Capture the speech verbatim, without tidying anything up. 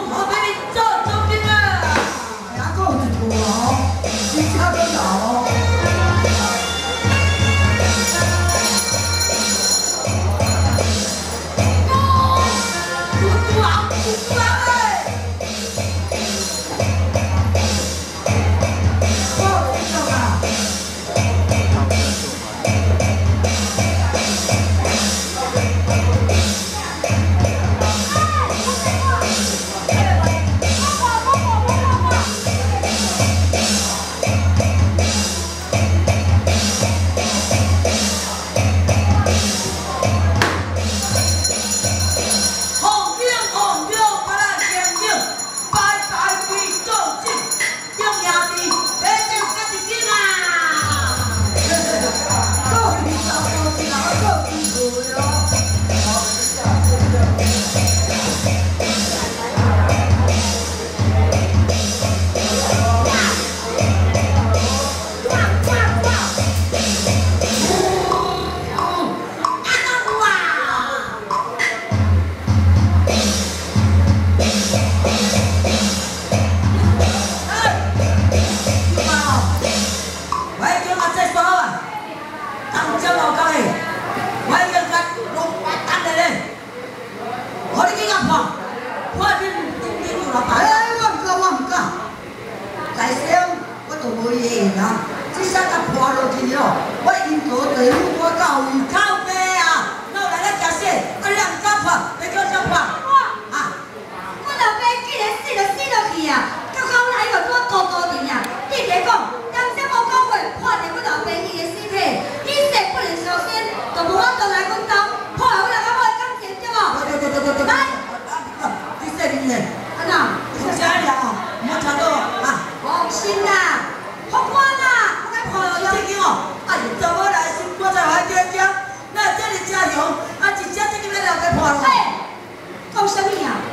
这下甲破落去了，我因做地府我到位靠背啊，那来咱食死，啊你若唔敢破，你叫啥破？啊！ 我老爸既然死就死落去啊，到后来又多多多点啊，你别讲，当时我讲话破着我老爸伊的尸体，你死不能小心，就无法回来阮兜，破坏我两个我的感情对无？ 对对对对对。来，你说你呢？ 安怎？ 你说啥了？唔好吵到我啊！ 放心啦，放我啦，我该破了这个哦，哎，怎么来心我才还点点，那这里加油，啊，一只这个来了该破了。 哎，讲什么啊？